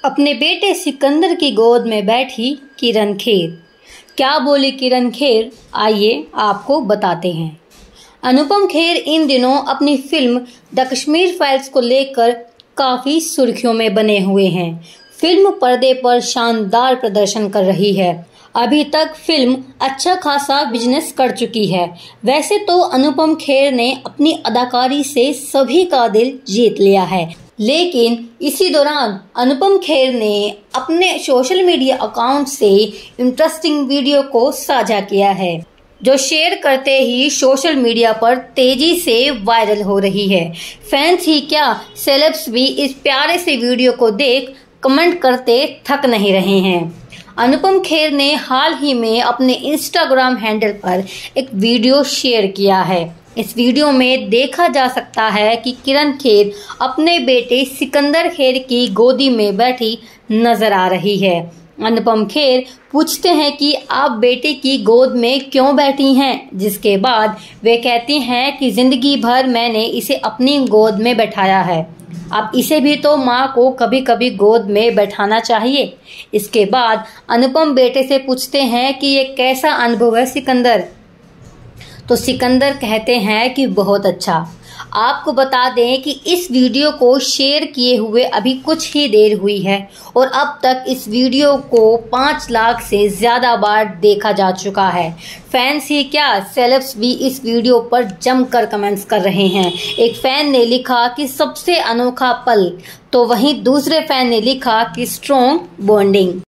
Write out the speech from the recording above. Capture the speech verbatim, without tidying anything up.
अपने बेटे सिकंदर की गोद में बैठी किरण खेर। क्या बोली किरण खेर, आइए आपको बताते हैं। अनुपम खेर इन दिनों अपनी फिल्म द कश्मीर फाइल्स को लेकर काफी सुर्खियों में बने हुए हैं। फिल्म पर्दे पर शानदार प्रदर्शन कर रही है। अभी तक फिल्म अच्छा खासा बिजनेस कर चुकी है। वैसे तो अनुपम खेर ने अपनी अदाकारी से सभी का दिल जीत लिया है, लेकिन इसी दौरान अनुपम खेर ने अपने सोशल मीडिया अकाउंट से इंटरेस्टिंग वीडियो को साझा किया है, जो शेयर करते ही सोशल मीडिया पर तेजी से वायरल हो रही है। फैंस ही क्या, सेलेब्स भी इस प्यारे से वीडियो को देख कमेंट करते थक नहीं रहे हैं। अनुपम खेर ने हाल ही में अपने इंस्टाग्राम हैंडल पर एक वीडियो शेयर किया है। इस वीडियो में देखा जा सकता है कि किरण खेर अपने बेटे सिकंदर खेर की गोदी में बैठी नजर आ रही है। अनुपम खेर पूछते हैं कि आप बेटे की गोद में क्यों बैठी हैं, जिसके बाद वे कहती हैं कि जिंदगी भर मैंने इसे अपनी गोद में बैठाया है, अब इसे भी तो माँ को कभी कभी गोद में बैठाना चाहिए। इसके बाद अनुपम बेटे से पूछते हैं कि ये कैसा अनुभव है सिकंदर, तो सिकंदर कहते हैं कि बहुत अच्छा। आपको बता दें कि इस वीडियो को शेयर किए हुए अभी कुछ ही देर हुई है और अब तक इस वीडियो को पाँच लाख से ज़्यादा बार देखा जा चुका है। फैंस ही क्या, सेलेब्स भी इस वीडियो पर जमकर कमेंट्स कर रहे हैं। एक फैन ने लिखा कि सबसे अनोखा पल, तो वहीं दूसरे फैन ने लिखा कि स्ट्रॉन्ग बॉन्डिंग।